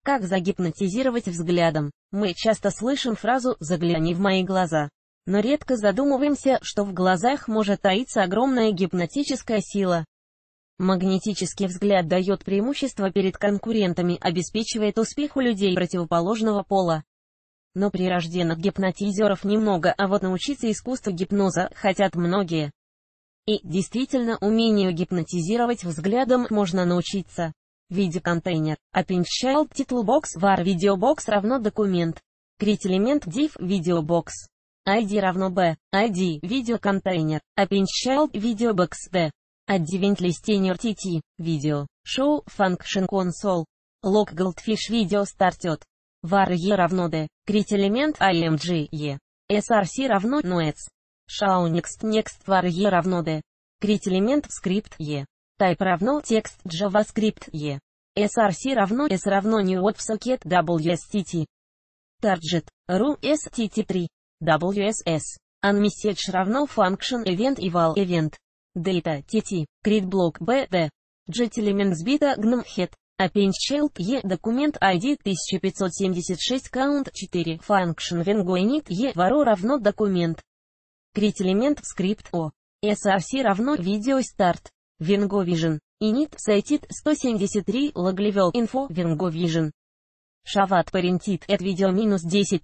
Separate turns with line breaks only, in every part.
Как загипнотизировать взглядом? Мы часто слышим фразу «загляни в мои глаза», но редко задумываемся, что в глазах может таиться огромная гипнотическая сила. Магнетический взгляд дает преимущество перед конкурентами, обеспечивает успех у людей противоположного пола. Но прирожденных гипнотизеров немного, а вот научиться искусству гипноза хотят многие. И, действительно, умению гипнотизировать взглядом можно научиться. Видеоконтейнер. AppInChild TitleBox var VideoBox равно документ. Create-элемент div VideoBox. ID равно b. ID видеоконтейнер. AppInChild VideoBox d. Advent Listener TT. Video. Show Function Console. Log Goldfish Video Started. var e равно d. Create-элемент img e. src равно noets. Show next var e равно d. Create-элемент скрипт e. Type равно текст JavaScript e. src равно s равно new WebSocket WSTT. Target. ru STT3. WSS. Unmessage равно function event eval event. Data TT. CreateBlock BD. JetElement sbita gnome head. AppInChild e документ ID 1576 count 4 function vengo init e varo равно документ. CreateElement скрипт o. src равно video start. Vengo Vision. Init cited 173 loglevel info Vengo Vision. Shavat parented at video минус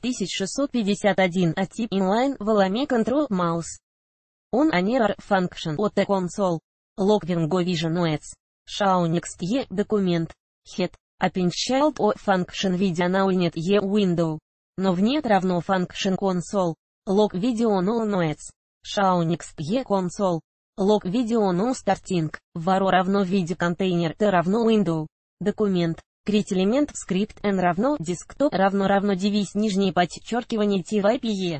10651 at tip inline volame control mouse. On an error function от the console. Log Vengo Vision OS. Show next e документ. Head. AppInChild o function video now init e window. Но вnet равно function console. Log video no OS. Show next e console. Log video no starting. Varo равно видеоконтейнер t равно window. Документ. Create-элемент скрипт n равно desktop равно девиз нижнее подчеркивание type e.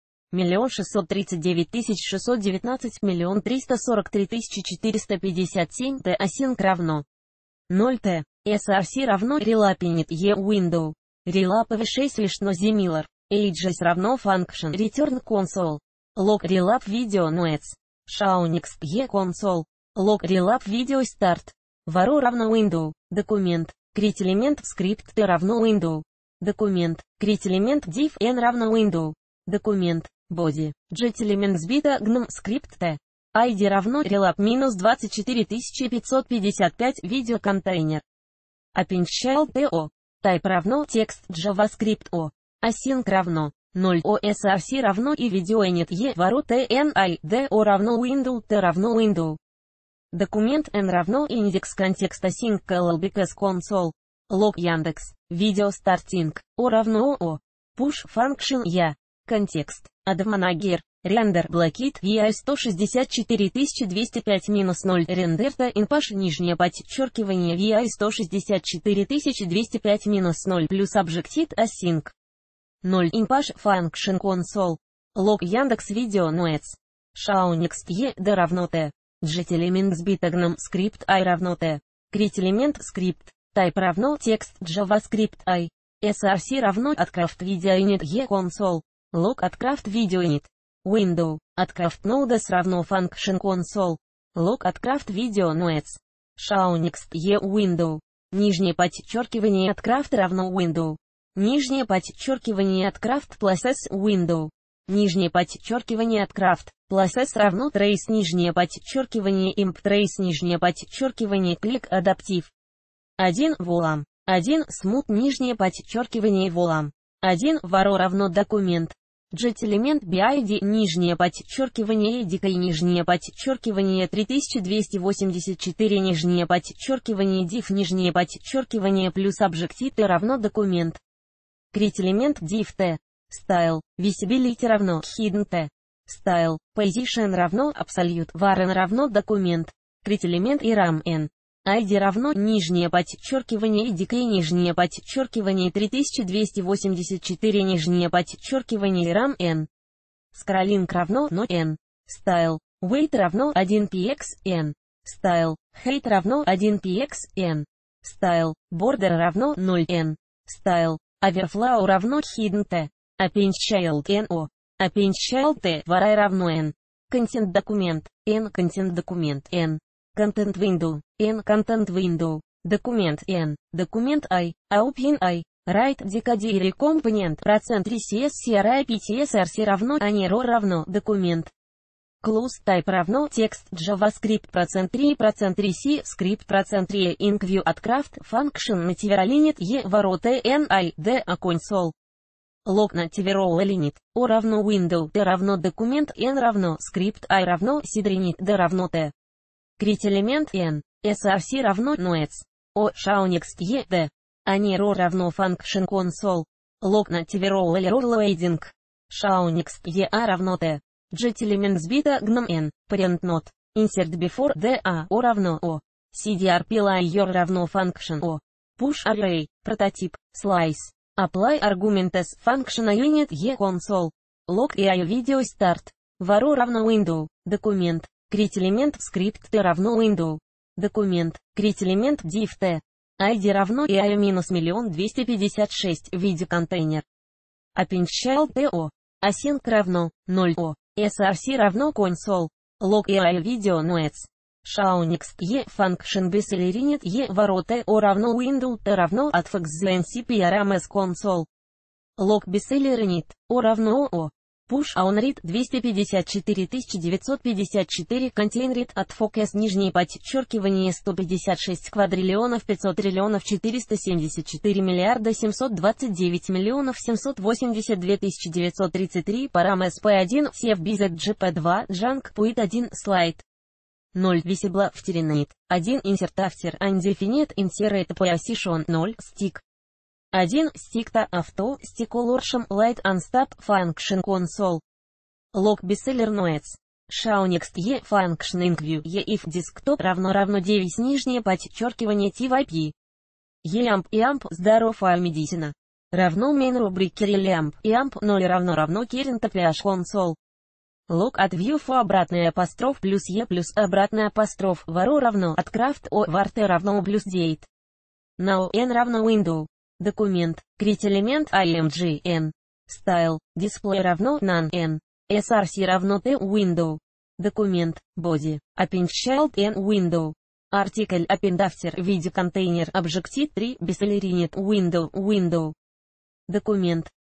1 639 619 1 343 457 t async равно 0 t. src равно relapinit e window. Relap v6 лишно similar. ages равно function return console. Log relap video noets. Show next e console. Log relap video start. Varo равно window. Документ. Create-элемент скрипт t равно window. Документ. Create-элемент div n равно window. Документ. Body. JetElement sbita gnome скрипт t. ID равно relap минус 24555 видеоконтейнер. AppInChild to. Type равно текст JavaScript o. Async равно 0 o src равно и видеоинит e varo tni d o равно window t равно window. Документ n равно индекс контекст async llbks console. Log Яндекс. Video starting. O равно o. Push function я. Контекст. Admanager. Render Blockit VI 164205-0 Render Inpash нижнее подчеркивание VI 164205-0 плюс Objective Async. 0 Inpash Function Console. Log Яндекс Видео Noets. Show next e d равно t. JetElement sbita gnome скрипт I равно t. Create-элемент скрипт. Type равно текст JavaScript I. src равно atcraft video init e console. Log atcraft video init. Window. Atcraft nodes равно function console. Log atcraft video noets. Show next e window. Нижнее подчеркивание atcraft равно window. Нижнее подчеркивание atcraft plus s window. Нижнее подчеркивание atcraft plus s равно trace нижнее подчеркивание imp trace нижнее подчеркивание click adaptive. 1 volam. 1 smooth нижнее подчеркивание volam. 1 varo равно документ. JetElement BID нижнее подчеркивание decay нижнее подчеркивание 3284 нижнее подчеркивание div нижнее подчеркивание плюс Objective t равно документ. Create-элемент div t. Style. Visibility равно hidden t. Style. Position равно absolute var n равно документ. Create-элемент и ram n. ID равно нижнее подчеркивание decay нижнее подчеркивание 3284 нижнее подчеркивание ram n. Scrolling равно no n. Style. Weight равно 1px n. Style. Height равно 1px n. Style. Border равно 0 n. Style. Overflow равно hidden t. AppInChild no. AppInChild t var равно n. Content документ n. Content документ n. Content window n. Content window. Документ N, документ I, Open I, Write Decodary Component, процент RCS CRI PTSRC равно, ANERO равно, документ. Clause Type равно, текст JavaScript процент 3, процент RC, скрипт процент 3, IncView от Craft, Function Nativeral Init, E, ворота N, I, D, A console. Log Nativeral Init, O равно Window, T равно документ, N равно, скрипт I равно, Sidrinit, D равно T. Крит элемент N, SRC равно, Noets. O, Shaunext, E, D. ANERO равно Function Console. Log Nativeral Error Loading. Shaunext, E, A равно T. Jet Elements Beta GNOME N, Parent Not. Insert Before, D, A, O равно O. CDRP Layer равно Function O. Push Array, прототип, Slice. Apply Arguments, Function Unit, E, Console. Log AI Video Start. Varo равно Window, документ. Крит элемент, скрипт T равно Window. Документ, крит элемент div T. ID равно EI-1000256, виде контейнер. Append Child TO. Async равно 0 O. SRC равно console. Log AI Video Notes. Shaunext E, Function Bacillerinit E, ворота O равно Window T равно Atfix NCP RMS Console. Log Bacillerinit, O равно O. Push on read 254954 контейнерит от Focus нижнее подчеркивание 156 квадриллионов 500 триллионов 474 миллиарда 729 миллионов 782 933 парам SP1 CFBZ GP2 Junk Puit 1 слайд 0 Visible After 1 Insert After Undefined Insert Position 0 Stick 1. Stick-to Auto, Stick Olorsham Light Unstop Function Console. Log Bestseller Notes. Shaunext E, Function IncView E if Desktop равно 9 нижнее подчеркивание TYP. ELAMP EAMP здоровая медицина. Равно main рубрике ELAMP EAMP 0 равно Current PH Console. Log от View for обратный апостроф плюс E плюс обратный апостроф Varo равно от Craft O var T равно плюс Date. Now N равно Window. Документ, крит элемент IMG N. Style, Display равно None N. SRC равно T Window. Документ, Body, Append Child N Window. Article Append After виде контейнер Objective 3 Bacillerinit Window. Документ,